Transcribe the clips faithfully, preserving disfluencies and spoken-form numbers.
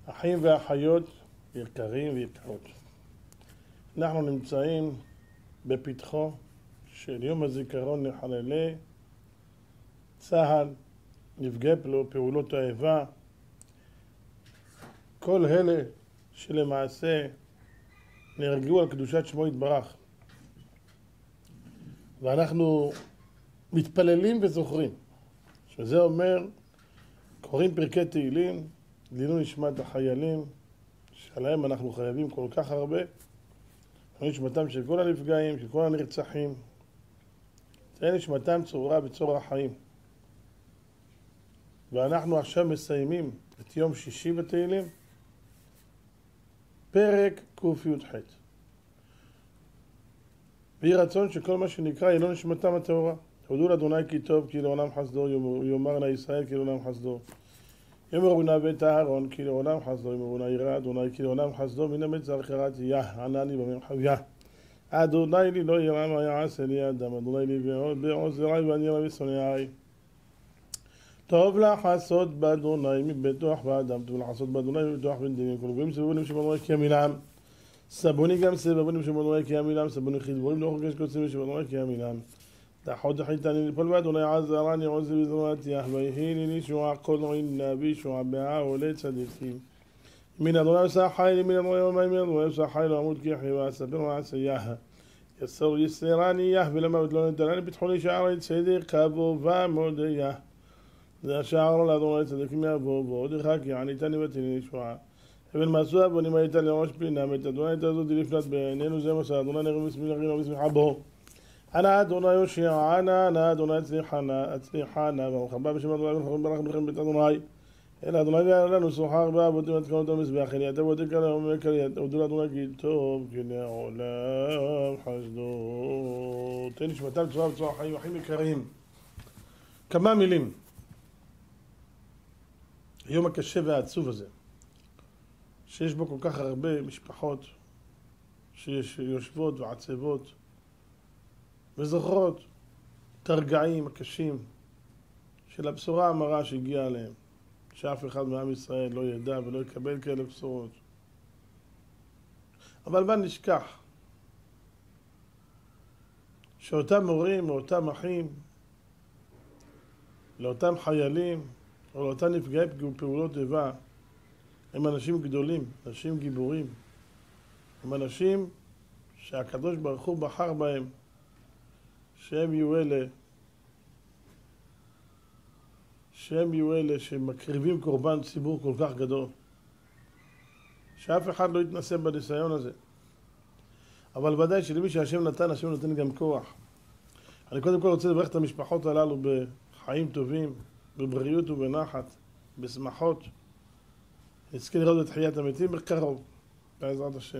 אחים ואחיות יקרים ויקרות, אנחנו נמצאים בפתחו של יום הזיכרון לחללי צה"ל, נפגעי פעולות האיבה, כל אלה שלמעשה נהרגו על קדושת שמו יתברך, ואנחנו מתפללים וזוכרים, שזה אומר קוראים פרקי תהילים לעילוי נשמת החיילים שעליהם אנחנו חייבים כל כך הרבה, לעילוי נשמתם של כל הנפגעים, של כל הנרצחים, תהיה נשמתם צרורה בצרור החיים. ואנחנו עכשיו מסיימים את יום שישי בתהילים, פרק ק"ח. ויהי רצון שכל מה שנקרא עילוי נשמתם הטהורה. תודו לאדוני כי טוב, כי לעולם חסדו, יאמר נא ישראל כי לעולם חסדו. יאמרו נא בית אהרון כי לעולם חסדו, יאמרו נא ירא אדוני כי לעולם חסדו, מן המת זר קראתי יה, ענני במרחביה. אדוני לי לא ירא מה יעשה לי אדם, אדוני לי בעוזרי ואני רבי שונאי. טוב לחסות באדוני מבטוח באדם, טוב לחסות באדוני מבטוח בן דמים, כל גויים סבבונים שבאדוני כי ימינם. סבוני גם סבבונים שבאדוני כי ימינם, סבוני חדבורים לא חוקש קוצים שבאדוני כי ימינם. תחוד חיתני לפול באדוני עזרני עוזי בזרותי ויהי לי ישועה כל עינה בישועה בעולה צדיקים. מן אדוני עושה חיל, מן אדוני יומי, מן אדוני עושה חיל ועמוד כי יחיה ואספר ועשייה. יסור יסרני יה ולמות לא נתנני בתחולי שערי צדק כבו ומודיה. זה השער לו לאדוני צדיקים יבוא ועודך כי עניתני ותני ישועה. אבל מעשו אבונים הייתה לראש פלינה מת אדוני הייתה זאת לפנת בעינינו זה מסע אדוני נראה מסמין וסמיכה בו. אנא אדוני יושיע, אנא אנא אדוני הצליחנה, הצליחנה, ברוך הבא בשם אדוני וחברים ברך בכם בית אדוני. אלא אדוני ויעלה לנו שוחר בעבודים התקנות המזבח, אל יתה ועודק עליהם ומקל הודו לאדוני כי טוב, כי לעולם חסדו. תן נשמתם צורה בצורה חיים, אחים יקרים. כמה מילים. היום הקשה והעצוב הזה, שיש בו כל כך הרבה משפחות שיושבות ועצבות, וזוכרות את הרגעים הקשים של הבשורה המרה שהגיעה עליהם, שאף אחד מעם ישראל לא ידע ולא יקבל כאלה בשורות. אבל בל נשכח שאותם הורים או אותם אחים, לאותם חיילים או לאותם נפגעי פעולות איבה, הם אנשים גדולים, אנשים גיבורים, הם אנשים שהקדוש ברוך הוא בחר בהם, שהם יהיו אלה, שהם יהיו אלה שמקריבים קורבן ציבור כל כך גדול, שאף אחד לא יתנסה בניסיון הזה. אבל ודאי שלמי שהשם נתן, השם נותן גם כוח. אני קודם כל רוצה לברך את המשפחות הללו בחיים טובים, בבריאות ובנחת, בשמחות. נזכה לראות את תחיית המתים בקרוב, בעזרת השם.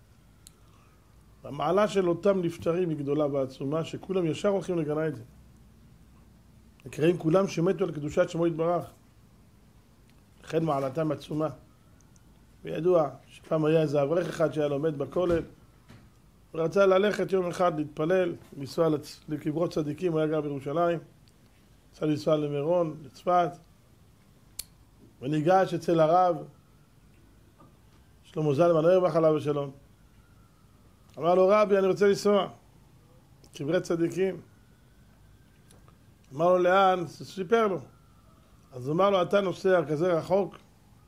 המעלה של אותם נפטרים היא גדולה ועצומה, שכולם ישר הולכים לגן עדן. נקראים כולם שמתו על קדושת שמו יתברך. לכן מעלתם עצומה. וידוע שפעם היה איזה אברך אחד שהיה לומד בכולל, ורצה ללכת יום אחד להתפלל, לנסוע לקברות צדיקים, הוא היה גר בירושלים, רצה לנסוע למירון, לצפת, וניגש אצל הרב, שלמה זלמן אוירבך עליו השלום. אמר לו, רבי, אני רוצה לנסוע, קברי צדיקים. אמר לו, לאן? סיפר לו. אז אמר לו, אתה נוסע כזה רחוק?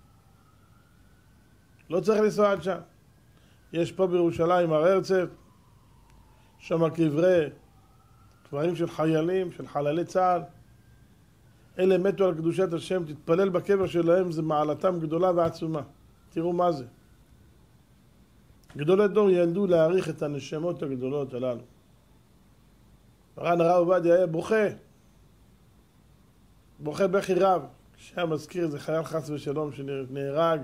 לא צריך לנסוע עד שם. יש פה בירושלים הר הרצל, שם קברי, קברים של חיילים, של חללי צה"ל. אלה מתו על קדושת השם, תתפלל בקבר שלהם, זה מעלתם גדולה ועצומה. תראו מה זה. גדולי דור ילדו להעריך את הנשמות הגדולות הללו. מרן הרב עובדיה היה בוכה, בוכה בכי רב, כשהיה מזכיר איזה חייל חס ושלום שנהרג.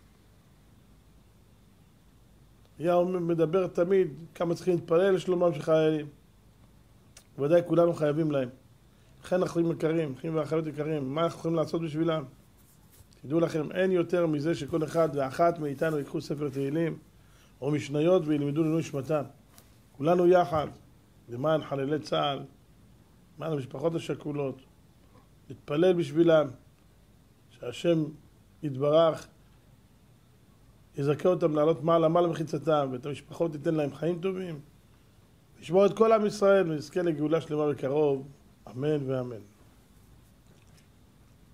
היה מדבר תמיד כמה צריכים להתפלל לשלומם של חיילים. ודאי כולנו חייבים להם. לכן אנחנו יקרים, אחים ואחיות יקרים, מה אנחנו יכולים לעשות בשבילם? תדעו לכם, אין יותר מזה שכל אחד ואחת מאיתנו יקחו ספר תהילים, או משניות וילמדו לעילוי נשמתם. כולנו יחד, למען חללי צה"ל, למען המשפחות השכולות, להתפלל בשבילם, שהשם יתברך יזכה אותם לעלות מעלה מעלה מחיצתם, ואת המשפחות ייתן להם חיים טובים, ישמור את כל עם ישראל ונזכה לגאולה שלמה בקרוב, אמן ואמן.